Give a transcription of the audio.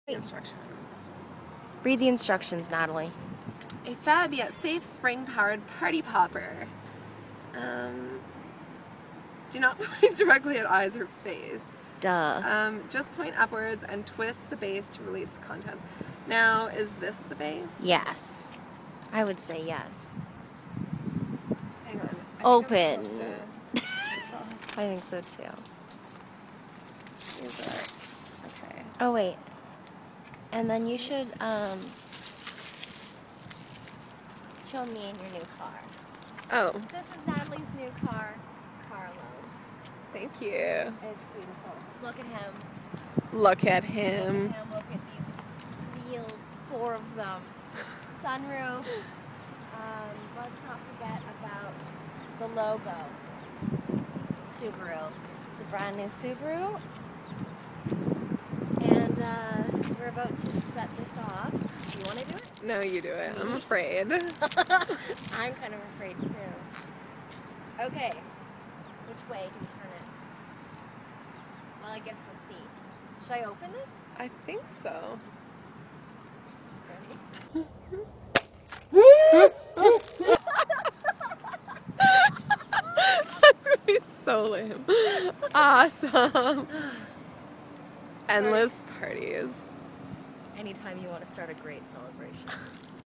Instructions. Read the instructions, Natalie. A fab yet safe spring-powered party popper. Do not point directly at eyes or face. Duh. Just point upwards and twist the base to release the contents. Now, is this the base? Yes. I would say yes. Hang on. Open. I I think so too. Okay. Oh wait. And then you should show me in your new car. Oh, This is Natalie's new car, Carlos. thank you. It's beautiful. Look at him. Look at him. Look at these wheels, 4 of them. Sunroof. Let's not forget about the logo. Subaru. It's a brand new Subaru. And we're about to set this off. Do you want to do it? No, you do it. I'm afraid. I'm kind of afraid too. Okay. Which way do we turn it? Well, I guess we'll see. Should I open this? I think so. Ready? That's gonna be so lame. Awesome. Endless parties. Anytime you want to start a great celebration.